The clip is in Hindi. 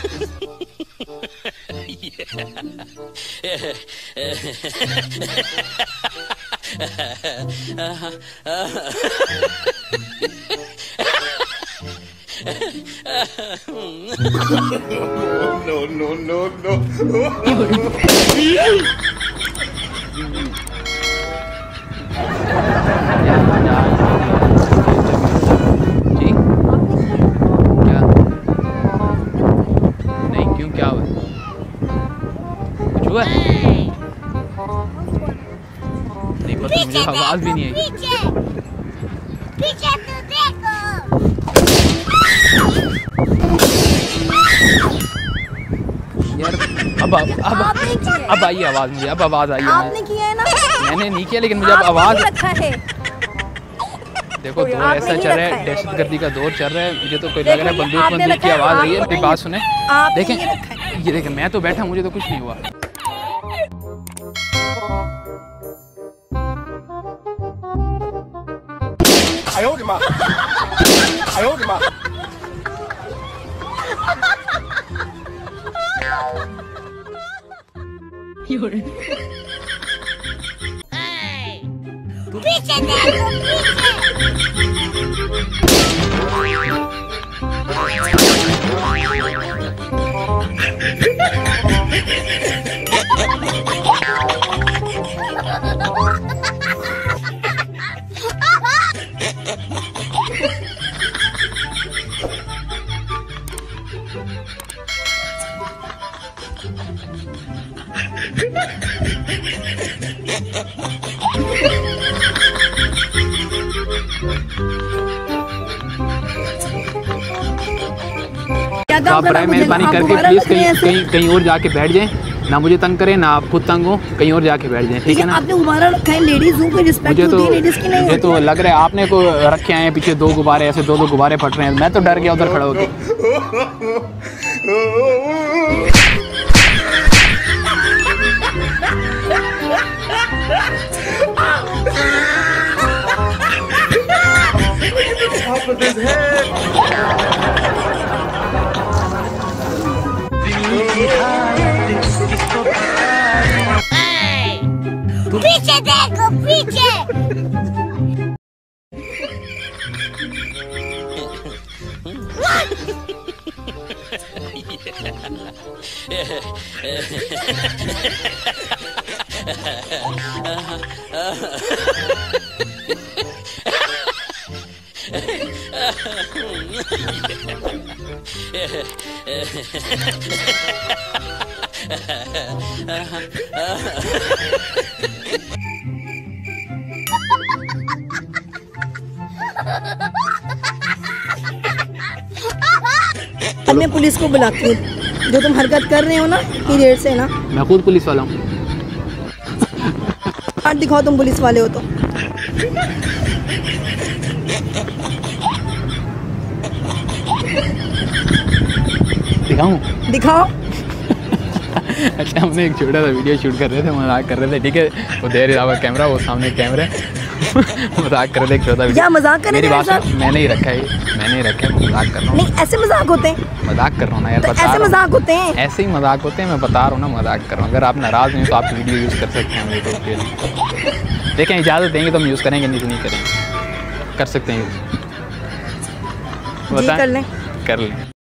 No, no, no, no. जी क्या? नहीं, क्यों, क्या हुआ? कुछ हुआ? नहीं पता, मुझे आवाज भी नहीं आई। पीछे तो देखो। यार अब आई आवाज, मुझे अब आवाज आई है। आपने किया है ना? मैंने नहीं किया, लेकिन मुझे अब आवाज रखा है। देखो दौर ऐसा चल रहा है, दहशतगर्दी का दौर चल रहा है। मुझे तो कोई लग रहा है बंदूक की आवाज आई है। मेरी बात सुने, देखें ये देखें, मैं तो बैठा, मुझे तो कुछ नहीं हुआ। पीछे देखो, आप मेहरबानी करके प्लीज कहीं और जाके बैठ जाएं, ना मुझे तंग करें ना आप खुद तंग हो, कहीं और जाके बैठ जाएं, ठीक है ना? आपने गुब्बारा रखा है, लेडीज हूं, कोई रिस्पेक्ट होती है लेडीज की नहीं? मुझे तो लग रहा है आपने को रखे हैं पीछे दो गुब्बारे, ऐसे दो गुब्बारे फट रहे हैं। मैं तो डर गया उधर खड़ा होकर। पीछे देखो, पीछे। मैं पुलिस को बुलाती हूँ, जो तुम हरकत कर रहे हो ना पीरियड से ना। मैं खुद पुलिस वाला हूँ। कार्ड दिखाओ, तुम पुलिस वाले हो तो। दिखाऊं? दिखाओ। अच्छा, हमने एक छोटा सा वीडियो शूट कर रहे थे, मजाक कर रहे थे, ठीक है? वो दे रहा है कैमरा, वो सामने कैमरा मजाक कर रहे थे, एक छोटा वीडियो। मजाक कर रहे थे? मेरी बात मैंने ही रखा है, मैंने ही रखा है, मजाक कर रहा हूँ। नहीं, ऐसे मजाक होते हैं? मजाक कर रहा हूँ ना यार, तो बता ऐसे मजाक होते हैं? ऐसे ही मजाक होते हैं, मैं बता रहा हूँ ना, मजाक कर रहा हूँ। अगर आप नाराज नहीं तो आप वीडियो यूज़ कर सकते हैं यूट्यूब के लिए। देखें, इजाज़त देंगे तो हम यूज़ करेंगे, नहीं तो नहीं करेंगे। कर सकते हैं यूज़, बताएं? कर लें।